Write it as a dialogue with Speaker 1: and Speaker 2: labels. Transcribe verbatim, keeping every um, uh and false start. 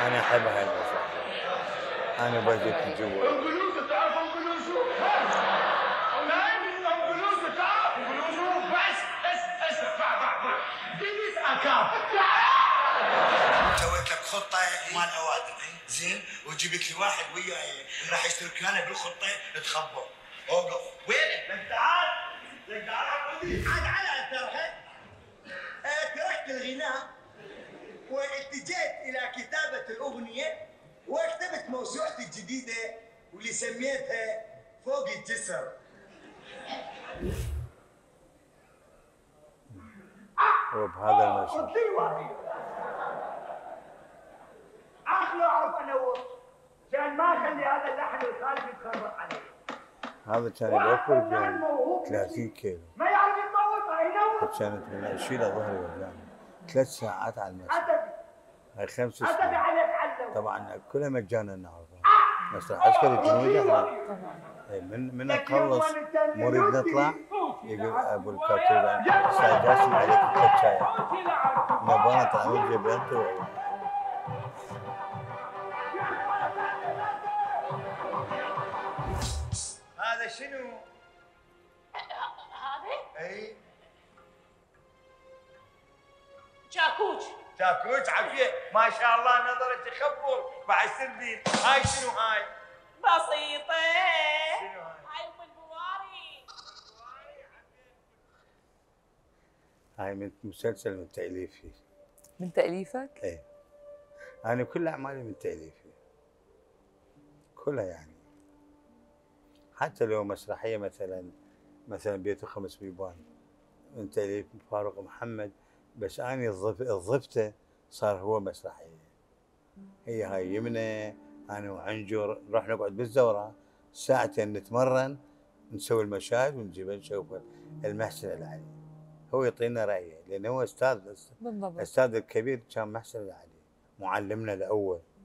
Speaker 1: انا احب هاي المسرحيه. انا بديت جوا.
Speaker 2: انجلوزه تعرف انجلوزه؟ انجلوزه تعرف انجلوزه؟ بس بس بس بع بع بع دينيس اكاب.
Speaker 3: سويت لك خطه مال اوادم زين، وجبت لي واحد وياي راح يشترك انا بالخطه تخبر. اوقف وينك؟ لك تعال لك تعال عاد على انت الحين. تركت الغناء واتجهت الى كتابه الاغنيه، وكتبت موسوعتي الجديده واللي سميتها فوق الجسر.
Speaker 1: وبهذا المشهد
Speaker 2: عقله اعرف انور عشان ما اخلي هذا اللحن الخارجي يتخرب علي.
Speaker 1: هذا كان يوفر بين ثلاثين كيلو.
Speaker 2: ما يعرف يطور ينور.
Speaker 1: كانت من اشيل ظهري وجعني ثلاث ساعات على المسرح.
Speaker 2: ادبي
Speaker 1: هاي خمس
Speaker 2: ادبي
Speaker 1: سنين.
Speaker 2: على تعلم.
Speaker 1: طبعا كلها مجانا نعرفها. مسرح عسكري الجنوبي احنا من من نخلص نريد نطلع يقول ابو الكابتن استاذ جاسم عليك الكتشايه. نبغى نطلع من جبهته.
Speaker 3: هذا شنو؟
Speaker 4: هذا
Speaker 3: اي
Speaker 4: جاكوج.
Speaker 3: جاكوش عافيه ما شاء الله نظرة تخبر بعد سردين. هاي شنو هاي؟
Speaker 4: بسيطة.
Speaker 3: شنو هاي؟
Speaker 4: هاي ام البواري.
Speaker 1: هاي من مسلسل من تأليفي.
Speaker 5: من تأليفك؟
Speaker 1: ايه انا كل اعمالي من تأليفي كلها يعني. حتى لو مسرحيه مثلا مثلا بيت خمس بيبان من تأليف فاروق محمد، بس انا ضفته صار هو مسرحيه. هي هاي يمنى انا وعنجر نروح نقعد بالزوره ساعتين نتمرن، نسوي المشاهد ونجيبها نشوف المحسن العلي. هو يعطينا رايه لانه هو استاذ
Speaker 5: بالضبط.
Speaker 1: الاستاذ الكبير كان محسن العلي معلمنا الاول.